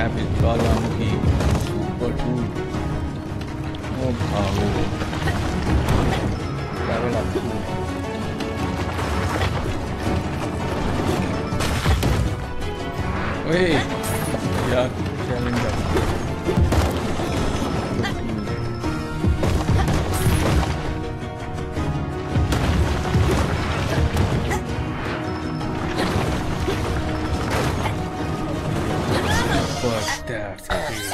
map is Jwalamukhi Super 2. Oh, bravo. Level up 2. Wait! Yeah, challenger. But that's it.